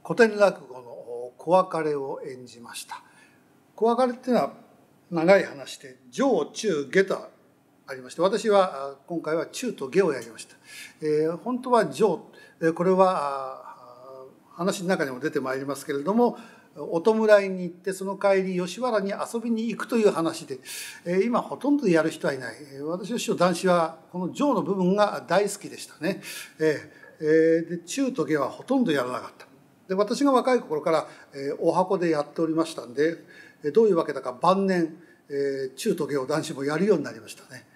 古典落語の小別れを演じました。小別れっていうのは長い話で上中下とありまして、私は今回は中と下をやりました。本当は上、これは話の中にも出てまいりますけれども、お弔いに行ってその帰り吉原に遊びに行くという話で、今ほとんどやる人はいない。私の師匠談志はこの上の部分が大好きでしたね。で中と下はほとんどやらなかった。で私が若い頃から、お箱でやっておりましたんで、どういうわけだか晩年、中と下を談志もやるようになりましたね。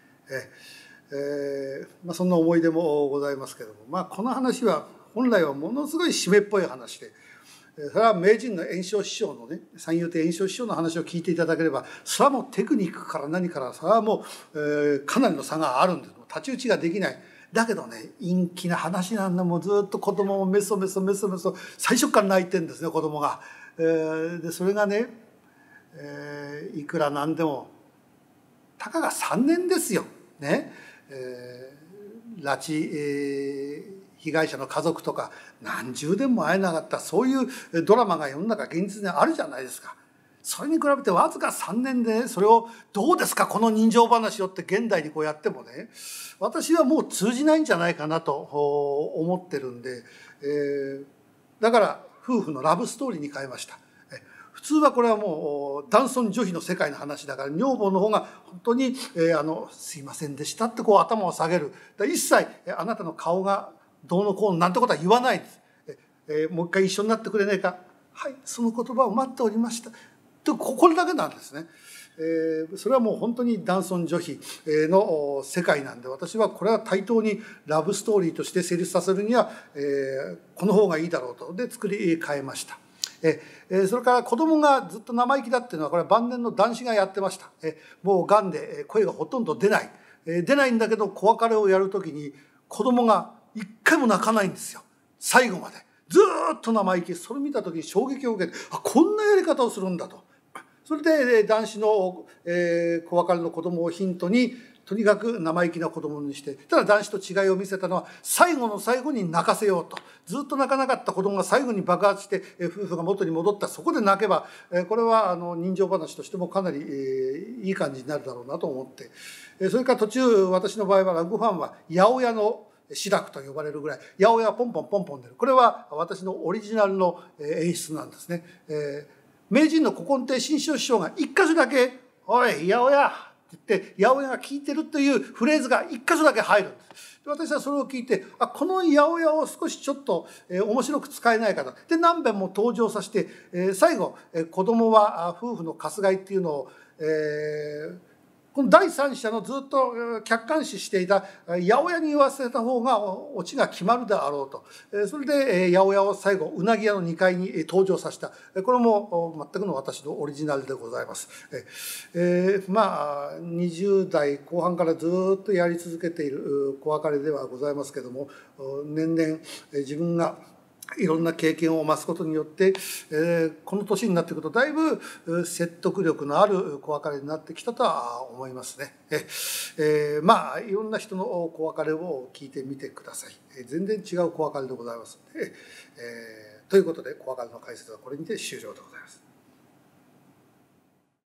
そんな思い出もございますけれども、この話は本来はものすごい締めっぽい話で、それは名人の圓生師匠のね、三遊亭圓生師匠の話を聞いていただければ、それはもうテクニックから何からそれはもう、かなりの差があるんです。太刀打ちができない。だけどね、陰気な話なんだ。もうずっと子供もメソメソメソメソ最初から泣いてるんですね、子供が。でそれがね、いくらなんでもたかが3年ですよ。ね、拉致、被害者の家族とか何十年も会えなかった、そういうドラマが世の中現実にあるじゃないですか。それに比べてわずか3年で、ね、それをどうですかこの人情話をって現代にこうやってもね、私はもう通じないんじゃないかなと思ってるんで、だから夫婦のラブストーリーに変えました。普通はこれはもう男尊女卑の世界の話だから、女房の方が本当に「すいませんでした」ってこう頭を下げる。一切あなたの顔がどうのこうのなんてことは言わないんです。もう一回一緒になってくれないか。はい、その言葉を待っておりましたと、これだけなんですね。それはもう本当に男尊女卑の世界なんで、私はこれは対等にラブストーリーとして成立させるにはこの方がいいだろうとで作り変えました。それから子供がずっと生意気だっていうのはこれは晩年の談志がやってました。もうがんで声がほとんど出ないんだけど、小別れをやる時に子供が一回も泣かないんですよ。最後までずっと生意気。それ見た時に衝撃を受けて、こんなやり方をするんだと。それで談志の小別れの子供をヒントにとにかく生意気な子供にして、ただ談志と違いを見せたのは最後の最後に泣かせようと。ずっと泣かなかった子供が最後に爆発して夫婦が元に戻った。そこで泣けばこれは人情話としてもかなりいい感じになるだろうなと思って、それから途中私の場合は落語ファンは八百屋の志らくと呼ばれるぐらい八百屋ポンポンポンポン出る。これは私のオリジナルの演出なんですね。名人の古今亭志ん生師匠が一箇所だけ「おい八百屋」って言って八百屋が聞いてるというフレーズが一箇所だけ入るんです。私はそれを聞いて、この八百屋を少しちょっと面白く使えないかなで何遍も登場させて、最後子供は夫婦のかすがいっていうのをこの第三者のずっと客観視していた八百屋に言わせた方がオチが決まるであろうと。それで八百屋を最後うなぎ屋の2階に登場させた。これも全くの私のオリジナルでございます。20代後半からずっとやり続けている小別れではございますけども、年々自分がいろんな経験を増すことによって、この年になってくるとだいぶ説得力のある小別れになってきたとは思いますね。いろんな人の小別れを聞いてみてください。全然違う小別れでございますので、ということで小別れの解説はこれにて終了でございます。